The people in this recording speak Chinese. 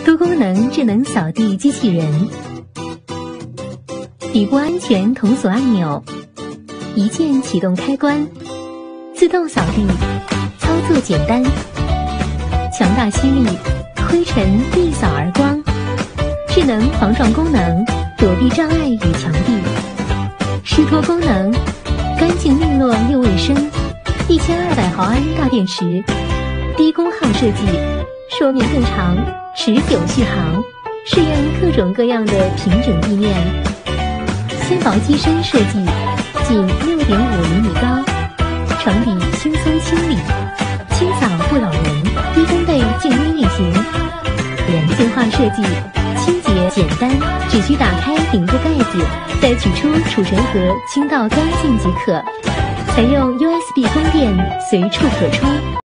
多功能智能扫地机器人，底部安全铜锁按钮，一键启动开关，自动扫地，操作简单，强大吸力，灰尘一扫而光，智能防撞功能，躲避障碍与墙壁，湿拖功能，干净利落又卫生，1200毫安大电池，低功耗设计，寿命更长，持久续航，适应各种各样的平整地面。纤薄机身设计，仅6.5厘米高，床底轻松清理，清扫不扰人，低分贝静音运行。人性化设计，清洁简单，只需打开顶部盖子，再取出储存盒，倾倒干净即可。采用 USB 供电，随处可充。